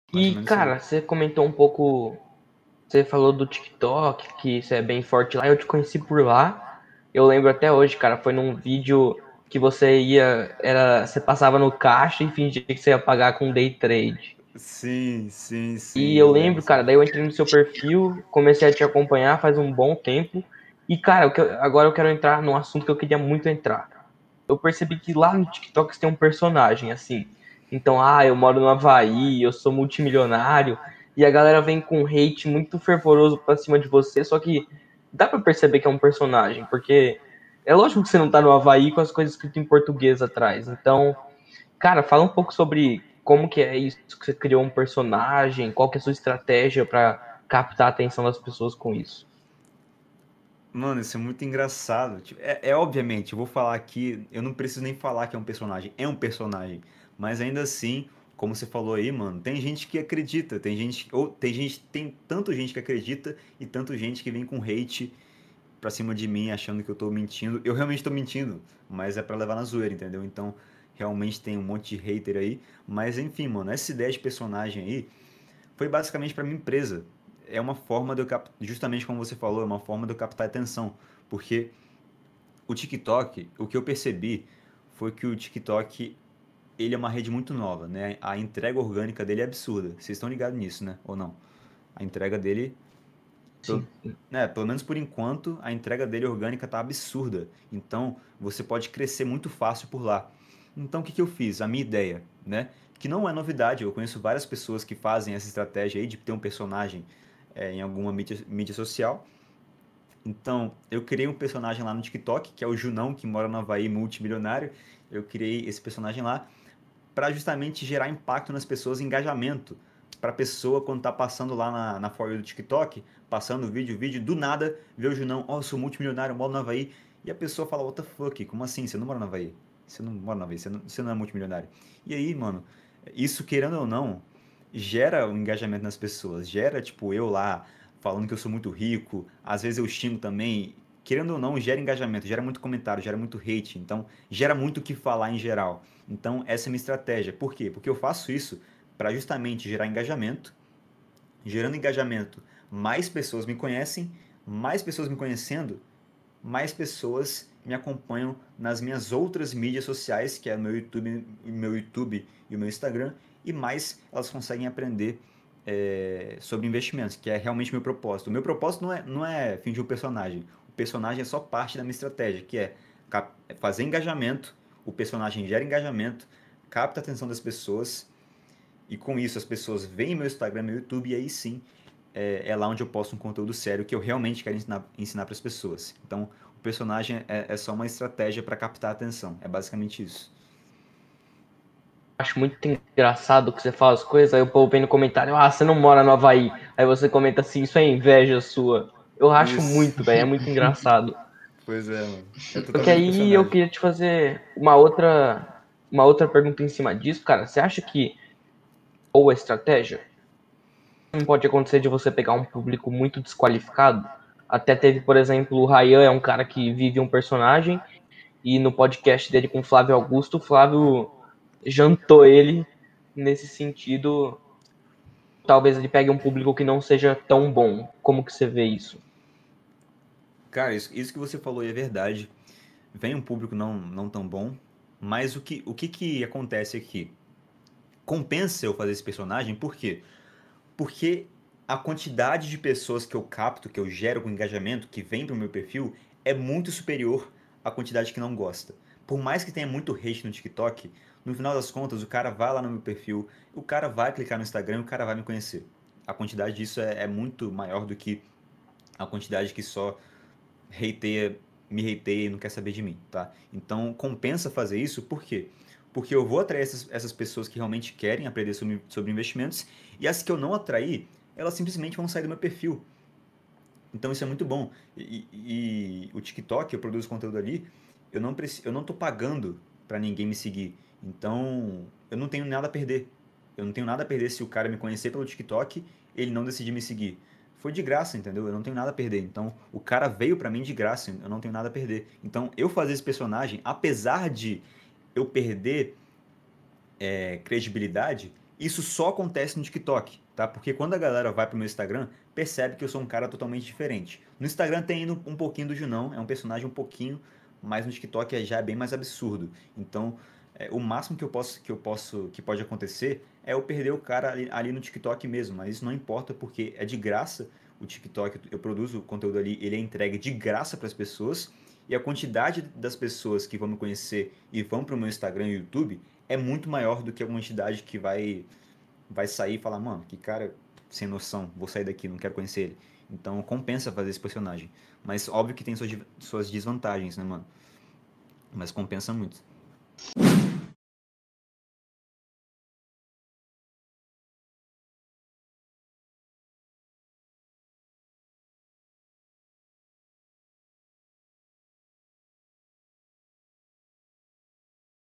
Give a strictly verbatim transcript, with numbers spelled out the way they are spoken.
Mais ou E, menos isso aí. cara, você comentou um pouco. Você falou do TikTok, que você é bem forte lá. Eu te conheci por lá. Eu lembro até hoje, cara. Foi num vídeo que você ia. Era, você passava no caixa e fingia que você ia pagar com day trade. Sim, sim, E sim, eu eu lembro, lembro, sim. cara, daí eu entrei no seu perfil, comecei a te acompanhar faz um bom tempo. E, cara, eu que- agora eu quero entrar num assunto que eu queria muito entrar. Eu percebi que lá no TikTok você tem um personagem, assim. Então, ah, eu moro no Havaí, eu sou multimilionário. E a galera vem com hate muito fervoroso pra cima de você, só que dá pra perceber que é um personagem, porque é lógico que você não tá no Havaí com as coisas escritas em português atrás. Então, cara, fala um pouco sobre como que é isso que você criou um personagem, qual que é a sua estratégia pra captar a atenção das pessoas com isso. Mano, isso é muito engraçado. Tipo, é, é obviamente, eu vou falar aqui, eu não preciso nem falar que é um personagem, é um personagem. Mas ainda assim, como você falou aí, mano, tem gente que acredita, tem gente, ou tem gente, tem tanto gente que acredita e tanto gente que vem com hate pra cima de mim achando que eu tô mentindo. Eu realmente tô mentindo, mas é pra levar na zoeira, entendeu? Então, realmente tem um monte de hater aí, mas enfim, mano, essa ideia de personagem aí foi basicamente para minha empresa. É uma forma de eu cap... justamente como você falou, é uma forma de eu captar atenção, porque o TikTok, o que eu percebi foi que o TikTok ele é uma rede muito nova, né? A entrega orgânica dele é absurda. Vocês estão ligados nisso, né? Ou não? A entrega dele, pelo, Sim, sim. né, pelo menos por enquanto, a entrega dele orgânica tá absurda. Então, você pode crescer muito fácil por lá. Então, o que, que eu fiz? A minha ideia, né? Que não é novidade, eu conheço várias pessoas que fazem essa estratégia aí de ter um personagem é, em alguma mídia, mídia social. Então, eu criei um personagem lá no TikTok, que é o Junão, que mora no Havaí, multimilionário. Eu criei esse personagem lá para justamente gerar impacto nas pessoas, engajamento. Para a pessoa, quando tá passando lá na, na For You do TikTok, passando o vídeo, o vídeo, do nada, vê o Junão, ó, oh, eu sou multimilionário, eu moro no Havaí. E a pessoa fala, what the fuck, como assim? Você não mora no Havaí? Você não mora no Havaí, você não, você não é multimilionário. E aí, mano, isso querendo ou não, gera um engajamento nas pessoas. Gera, tipo, eu lá falando que eu sou muito rico, às vezes eu xingo também. Querendo ou não, gera engajamento, gera muito comentário, gera muito hate, então gera muito o que falar em geral. Então, essa é a minha estratégia. Por quê? Porque eu faço isso para justamente gerar engajamento. Gerando engajamento, mais pessoas me conhecem, mais pessoas me conhecendo, mais pessoas me acompanham nas minhas outras mídias sociais, que é o meu YouTube, o meu YouTube e o meu Instagram, e mais elas conseguem aprender é, sobre investimentos, que é realmente o meu propósito. O meu propósito não é, não é fingir o personagem. O personagem é só parte da minha estratégia, que é fazer engajamento, o personagem gera engajamento, capta a atenção das pessoas, e com isso as pessoas veem meu Instagram, meu YouTube, e aí sim é, é lá onde eu posto um conteúdo sério que eu realmente quero ensinar, ensinar para as pessoas. Então, o personagem é, é só uma estratégia para captar a atenção. É basicamente isso. Acho muito engraçado que você fala as coisas, aí o povo vem no comentário, ah, você não mora no Havaí. Aí você comenta assim, isso é inveja sua. Eu acho Isso. muito, velho, é muito engraçado. Pois é, mano. É Porque totalmente aí eu personagem. queria te fazer uma outra, uma outra pergunta em cima disso, cara. Você acha que, ou a estratégia, não pode acontecer de você pegar um público muito desqualificado? Até teve, por exemplo, o Ryan é um cara que vive um personagem, e no podcast dele com o Flávio Augusto, o Flávio jantou ele nesse sentido. Talvez ele pegue um público que não seja tão bom. Como que você vê isso? Cara, isso, isso que você falou aí é verdade. Vem um público não, não tão bom, mas o que, o que que acontece aqui? Compensa eu fazer esse personagem, por quê? Porque a quantidade de pessoas que eu capto, que eu gero com engajamento, que vem pro meu perfil, é muito superior à quantidade que não gosta. Por mais que tenha muito hate no TikTok, no final das contas, o cara vai lá no meu perfil, o cara vai clicar no Instagram, o cara vai me conhecer. A quantidade disso é, é muito maior do que a quantidade que só hateia, me hateia e não quer saber de mim, tá? Então compensa fazer isso, por quê? Porque eu vou atrair essas, essas pessoas que realmente querem aprender sobre, sobre investimentos, e as que eu não atrair, elas simplesmente vão sair do meu perfil. Então isso é muito bom. E, e, e o TikTok, eu produzo conteúdo ali, eu não, preciso, eu não tô pagando para ninguém me seguir. Então eu não tenho nada a perder. Eu não tenho nada a perder se o cara me conhecer pelo TikTok, ele não decidir me seguir. Foi de graça, entendeu? Eu não tenho nada a perder. Então o cara veio para mim de graça, eu não tenho nada a perder. Então eu fazer esse personagem, apesar de eu perder é, credibilidade, Isso só acontece no TikTok, tá? Porque quando a galera vai pro meu Instagram, percebe que eu sou um cara totalmente diferente. No Instagram tem indo um pouquinho do Junão, é um personagem um pouquinho, mas no TikTok é- já é bem mais absurdo. Então, é, o máximo que eu posso, que eu posso, que pode acontecer é eu perder o cara ali, ali no TikTok mesmo, mas isso não importa porque é de graça o TikTok, eu produzo o conteúdo ali, ele é entregue de graça para as pessoas e a quantidade das pessoas que vão me conhecer e vão para o meu Instagram e YouTube é muito maior do que a quantidade que vai vai sair e falar, mano, que cara sem noção, vou sair daqui, não quero conhecer ele. Então compensa fazer esse personagem. Mas óbvio que tem suas, suas desvantagens, né, mano? Mas compensa muito.